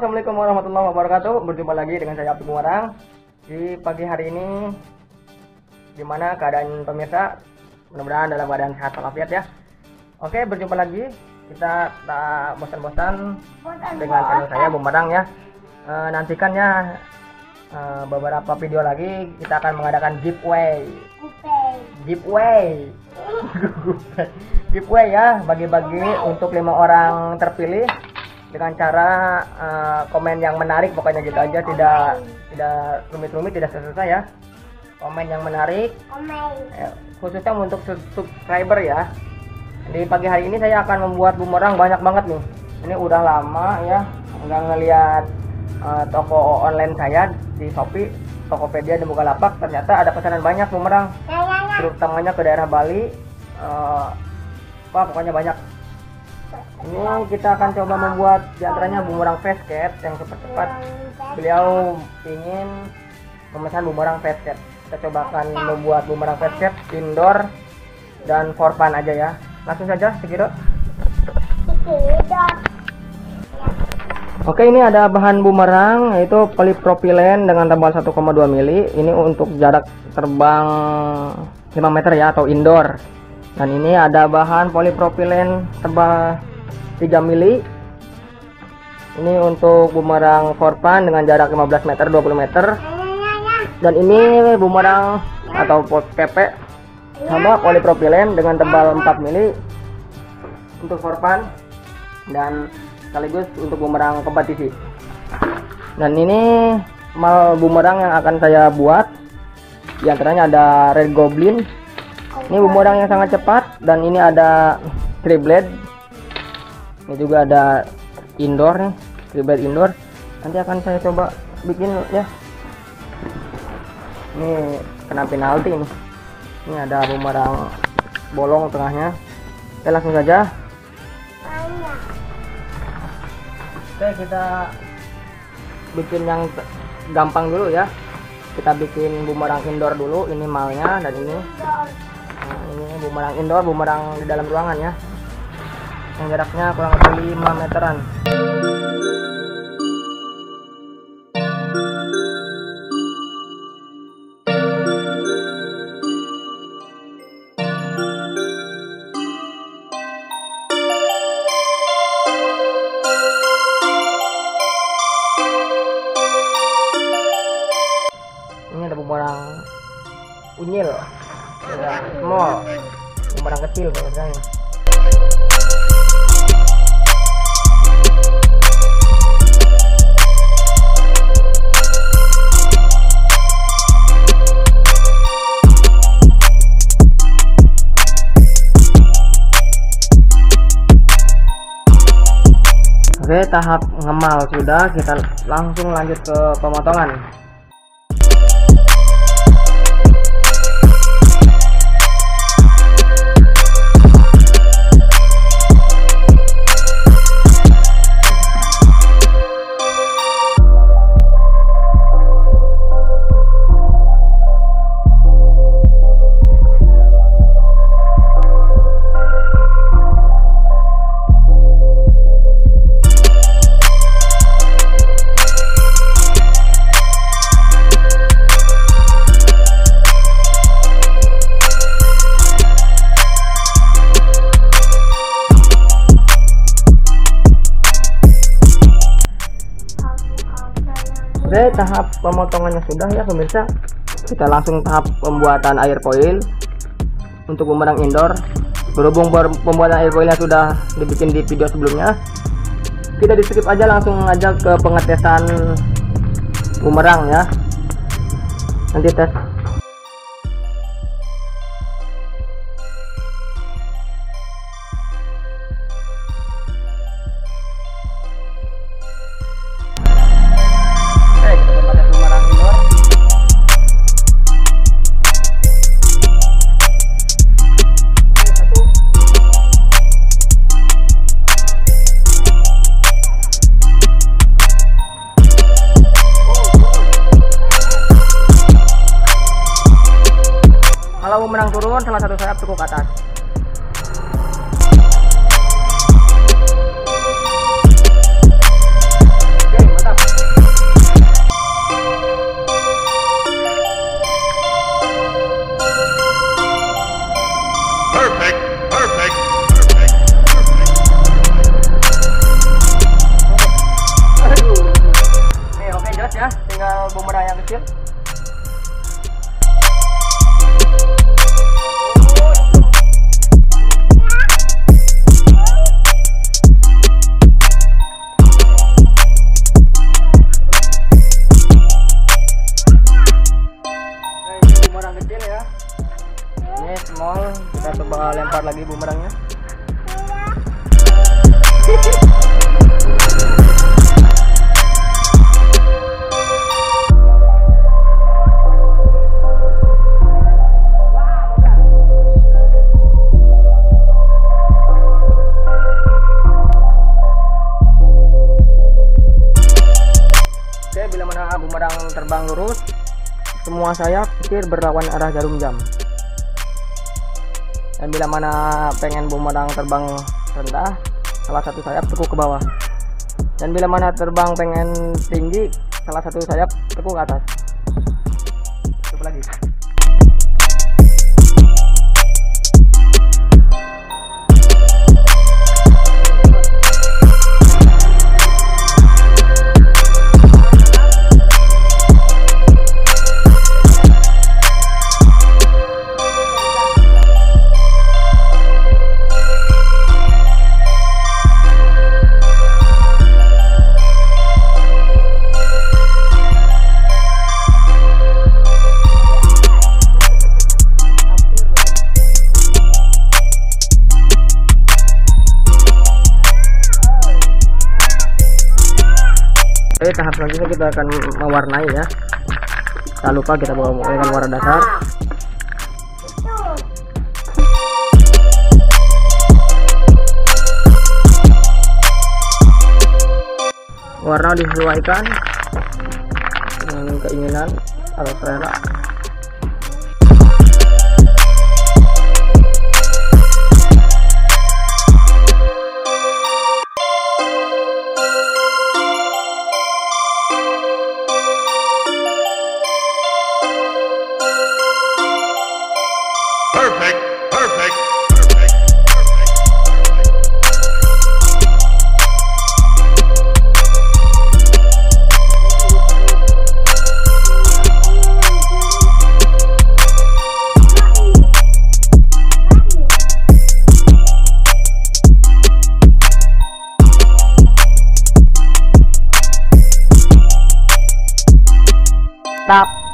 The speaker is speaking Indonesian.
Assalamualaikum warahmatullahi wabarakatuh. Berjumpa lagi dengan saya Abdul Muarang. Di pagi hari ini, gimana keadaan pemirsa? Mudah-mudahan dalam keadaan sehat walafiat ya. Oke, berjumpa lagi. Kita tak bosan-bosan dengan channel saya Bumerang ya. Nantikan ya beberapa video lagi. Kita akan mengadakan giveaway ya, bagi-bagi untuk 5 orang terpilih dengan cara komen yang menarik, pokoknya gitu aja, tidak rumit-rumit, tidak susah ya. Komen yang menarik, khususnya untuk subscriber ya. Di pagi hari ini saya akan membuat bumerang banyak banget nih. Ini udah lama ya nggak ngelihat toko online saya di Shopee, Tokopedia dan Bukalapak. Ternyata ada pesanan banyak bumerang, terutamanya ke daerah Bali. Pokoknya banyak. Ini kita akan coba membuat diantaranya bumerang Fastcat yang cepat-cepat. Beliau ingin memesan bumerang Fastcat. Kita cobakan membuat bumerang Fastcat indoor dan for fun aja ya. Langsung saja Sekiro. Oke, ini ada bahan bumerang yaitu polipropilen dengan tebal 1,2 mili. Ini untuk jarak terbang 5 meter ya, atau indoor. Dan ini ada bahan polipropilen tebal 3 mili. Ini untuk bumerang for fun dengan jarak 15 meter, 20 meter. Dan ini bumerang atau PP sama polipropilen dengan tebal 4 mili untuk for fun dan sekaligus untuk bumerang kompetisi. Dan ini mal bumerang yang akan saya buat. Di antaranya ada Red Goblin. Ini bumerang yang sangat cepat, dan ini ada Tri-Blade. Ini juga ada indoor nih, Tri-Blade indoor. Nanti akan saya coba bikin ya. Ini kena penalti nih. Ini ada bumerang bolong tengahnya. Oke, langsung saja. Oke, kita bikin yang gampang dulu ya. Kita bikin bumerang indoor dulu. Ini malnya, dan ini bumerang indoor, bumerang di dalam ruangan ya, yang jaraknya kurang lebih 5 meteran. Ini ada bumerang unyil, ada small, bumerang kecil biasanya. Oke, tahap ngemal sudah, kita langsung lanjut ke pemotongan. Oke, tahap pemotongannya sudah ya pemirsa. Kita langsung tahap pembuatan air foil untuk bumerang indoor. Berhubung pembuatan air foilnya sudah dibikin di video sebelumnya, kita di skip aja, langsung aja ke pengetesan bumerang ya. Nanti tes. Kalau bumerang turun, salah satu sayap cukup ke atas. Oke, bumerang yang kecil. Bumerang kecil ya. Ini small, kita coba lempar lagi bumerangnya. Oke, bila mana bumerang terbang lurus, semua sayap hampir berlawan arah jarum jam. Dan bila mana pengen bumerang terbang rendah, salah satu sayap tekuk ke bawah. Dan bila mana terbang pengen tinggi, salah satu sayap tekuk ke atas. Coba lagi. Oke, tahap selanjutnya kita akan mewarnai ya. Tak lupa kita bawa menggunakan warna dasar. Warna disesuaikan dengan keinginan atau selera. Perfect, perfect, perfect, perfect. Stop.